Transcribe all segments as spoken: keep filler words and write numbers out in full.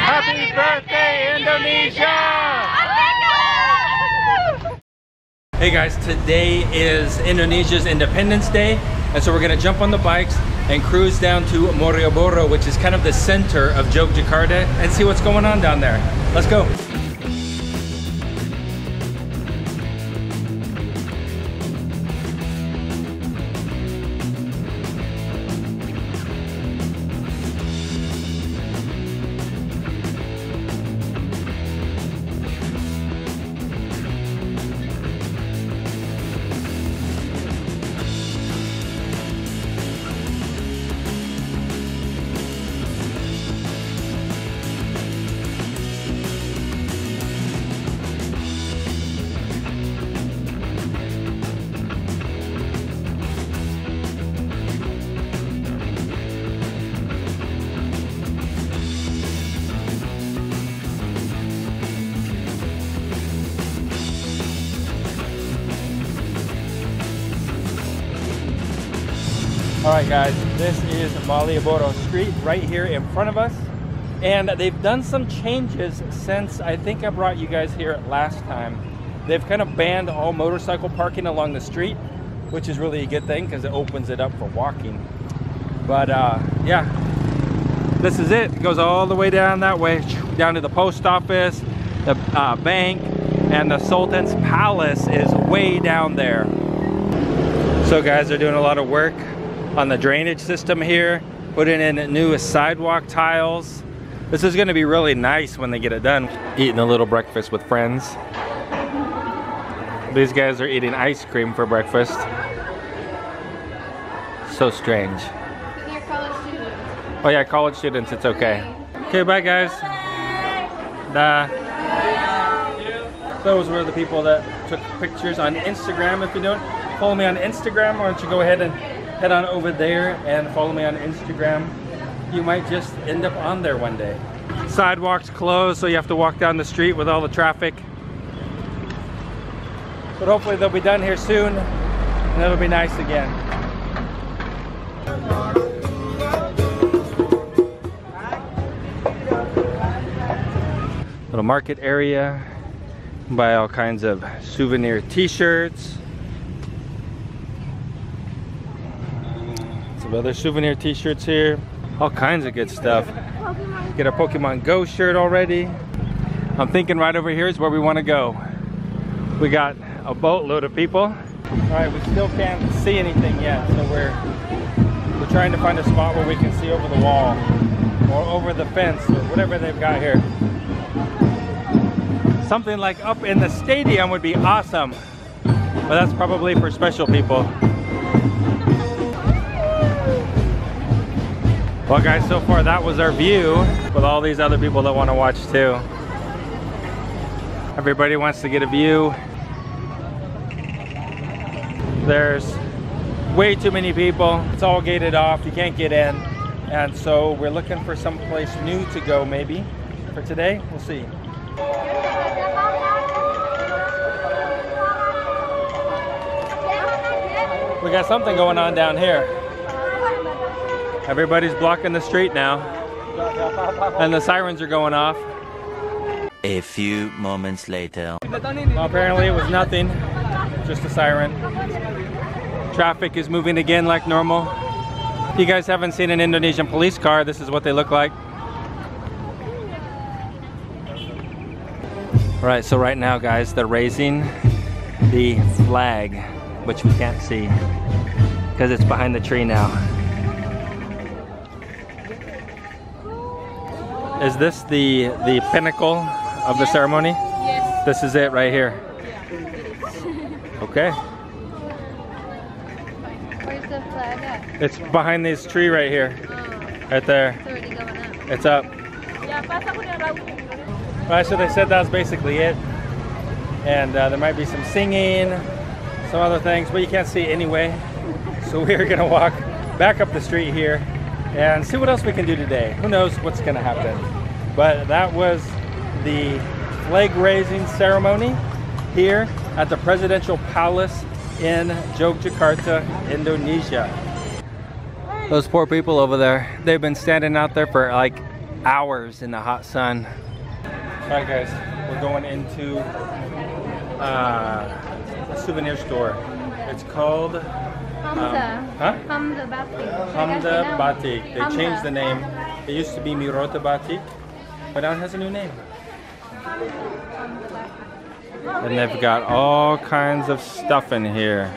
Happy birthday, Indonesia! Hey guys, today is Indonesia's Independence Day, and so we're gonna jump on the bikes and cruise down to Malioboro, which is kind of the center of Yogyakarta, and see what's going on down there. Let's go. Alright guys, this is Malioboro Street right here in front of us, and they've done some changes since I think I brought you guys here last time. They've kind of banned all motorcycle parking along the street, which is really a good thing because it opens it up for walking. But uh, yeah, this is it. It goes all the way down that way, down to the post office, the uh, bank, and the Sultan's Palace is way down there. So guys, they're doing a lot of work on the drainage system here, putting in new sidewalk tiles. This is going to be really nice when they get it done. Eating a little breakfast with friends. These guys are eating ice cream for breakfast. So strange. You're college students. Oh yeah, college students, it's okay. Okay, bye guys. Bye. Those were the people that took pictures on Instagram. If you don't follow me on Instagram, why don't you go ahead and head on over there and follow me on Instagram. You might just end up on there one day. Sidewalks closed, so you have to walk down the street with all the traffic. But hopefully they'll be done here soon, and it'll be nice again. Little market area. Buy all kinds of souvenir t-shirts. Other souvenir t-shirts here, all kinds of good stuff. Get a Pokemon Go shirt already. I'm thinking right over here is where we want to go. We got a boatload of people. All right, we still can't see anything yet, so we're we're trying to find a spot where we can see over the wall or over the fence or whatever they've got here. Something like up in the stadium would be awesome, but that's probably for special people. Well guys, so far that was our view, with all these other people that want to watch too. Everybody wants to get a view. There's way too many people. It's all gated off, you can't get in. And so we're looking for some place new to go maybe for today. We'll see. We got something going on down here. Everybody's blocking the street now, and the sirens are going off. A few moments later. Well, apparently it was nothing, just a siren. Traffic is moving again like normal. If you guys haven't seen an Indonesian police car, this is what they look like. Right, so right now guys, they're raising the flag, which we can't see because it's behind the tree now. Is this the the pinnacle of the ceremony? Yes. This is it right here. Yeah. Okay. Where's the flag at? It's behind this tree right here. Oh, Right there. it's already going up. It's up. Alright, so they said that's basically it. And uh, there might be some singing, some other things, but you can't see anyway. So we're gonna walk back up the street here and see what else we can do today. Who knows what's gonna happen. But that was the flag raising ceremony here at the Presidential Palace in Yogyakarta, Indonesia. Those poor people over there, they've been standing out there for like hours in the hot sun. All right, guys, we're going into uh, a souvenir store. It's called Hamza. Um, huh? Hamza Batik. Hamza Batik. They Hamza. changed the name. It used to be Mirota Batik, but now it has a new name. And they've got all kinds of stuff in here.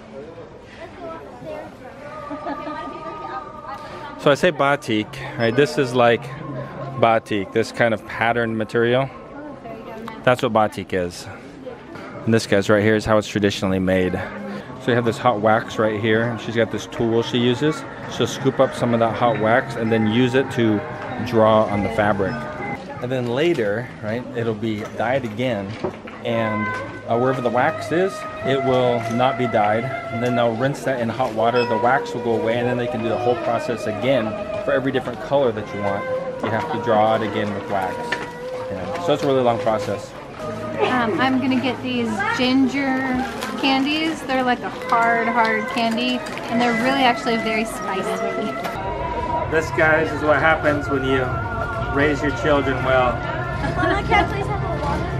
So I say batik, right? This is like batik, this kind of patterned material. That's what batik is. And this guy's right here is how it's traditionally made. So you have this hot wax right here, and she's got this tool she uses. She'll scoop up some of that hot wax and then use it to draw on the fabric. And then later, right, it'll be dyed again, and uh, wherever the wax is, it will not be dyed. And then they'll rinse that in hot water, the wax will go away, and then they can do the whole process again. For every different color that you want, you have to draw it again with wax. Yeah. So it's a really long process. Um, I'm gonna get these ginger candies. They're like a hard, hard candy, and they're really actually very spicy. This, guys, is what happens when you raise your children well. Mama, can I please have a water?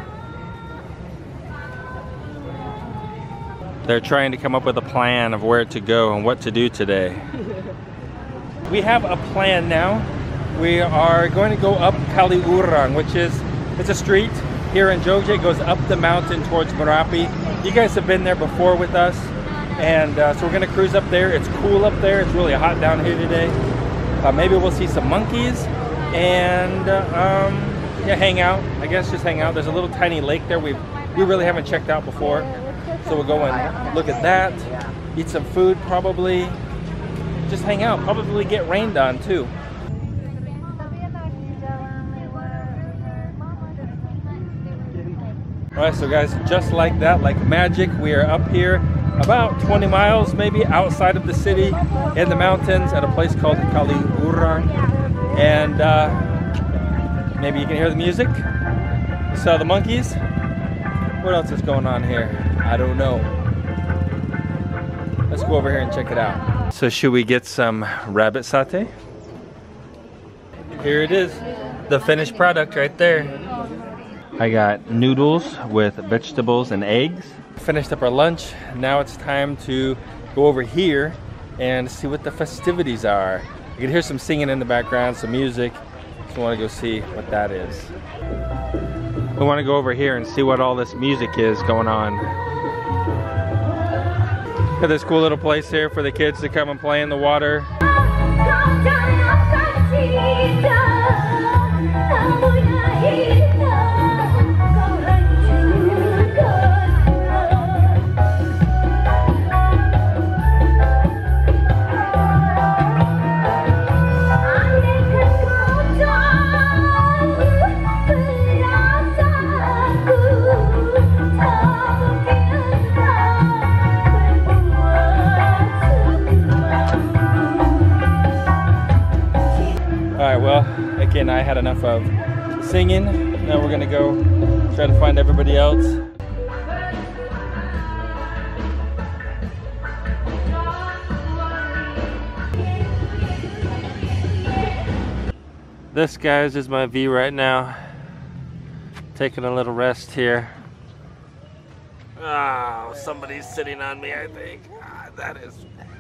They're trying to come up with a plan of where to go and what to do today. We have a plan now. We are going to go up Kaliurang, which is, it's a street here in Jogja. It goes up the mountain towards Merapi. You guys have been there before with us. And uh, so we're gonna cruise up there. It's cool up there. It's really hot down here today. Uh, maybe we'll see some monkeys and uh, um, yeah, hang out. I guess just hang out. There's a little tiny lake there we we really haven't checked out before. So we'll go and look at that, eat some food probably, just hang out, probably get rained on too. Alright, so guys, just like that, like magic, we are up here about twenty miles maybe outside of the city in the mountains at a place called Kaliurang. And uh, maybe you can hear the music. Saw the monkeys. What else is going on here? I don't know. Let's go over here and check it out. So should we get some rabbit satay? Here it is, the finished product right there. I got noodles with vegetables and eggs. Finished up our lunch. Now it's time to go over here and see what the festivities are. You can hear some singing in the background, some music. So I want to go see what that is. We want to go over here and see what all this music is going on. Got this cool little place here for the kids to come and play in the water. Again, I had enough of singing. Now we're gonna go try to find everybody else. This, guys, is my view right now. Taking a little rest here. Oh, somebody's sitting on me, I think. Ah, that is...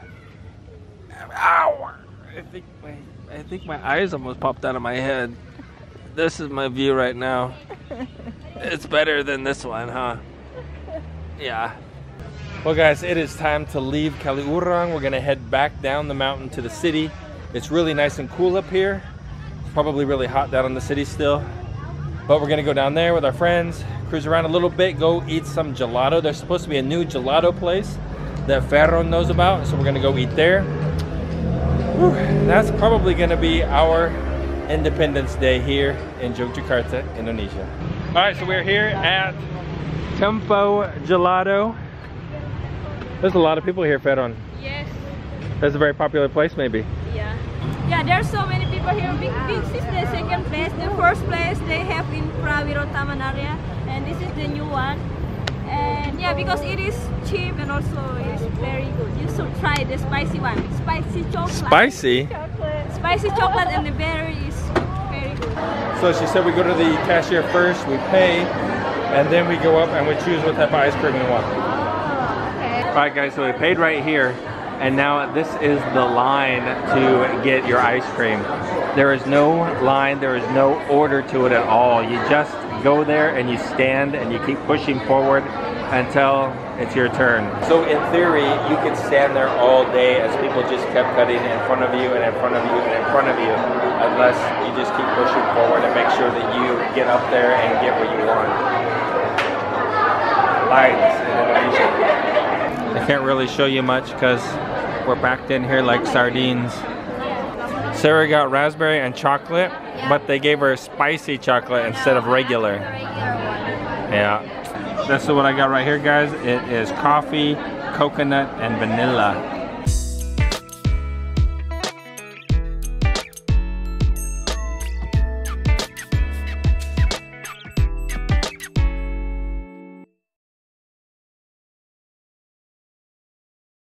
Ow! I think my... I think my eyes almost popped out of my head. This is my view right now. It's better than this one, huh? Yeah. Well, guys, it is time to leave Kaliurang. We're gonna head back down the mountain to the city. It's really nice and cool up here. It's probably really hot down in the city still. But we're gonna go down there with our friends, cruise around a little bit, go eat some gelato. There's supposed to be a new gelato place that Ferron knows about, so we're gonna go eat there. Whew, that's probably going to be our Independence Day here in Yogyakarta, Indonesia. All right, so we're here at Tempo Gelato. There's a lot of people here, Ferron. Yes. That's a very popular place, maybe. Yeah. Yeah, there's so many people here. Big, big is the second place. The first place they have in Prawiro Taman area, and this is the new one. And yeah, because it is cheap and also it is very good. You should try the spicy one. Spicy chocolate. Spicy? Chocolate. Spicy chocolate and the berry is So she said we go to the cashier first, we pay, and then we go up and we choose what type of ice cream we want. Okay. Alright guys, so we paid right here, and now this is the line to get your ice cream. There is no line, there is no order to it at all. You just go there and you stand and you keep pushing forward until it's your turn. So in theory, you could stand there all day as people just kept cutting in front of you and in front of you and in front of you, unless you just keep pushing forward and make sure that you get up there and get what you want. Lines in Indonesia. I can't really show you much because we're backed in here like sardines. Sarah got raspberry and chocolate, yeah. But they gave her spicy chocolate instead of regular. Yeah. This is what I got right here, guys. It is coffee, coconut, and vanilla.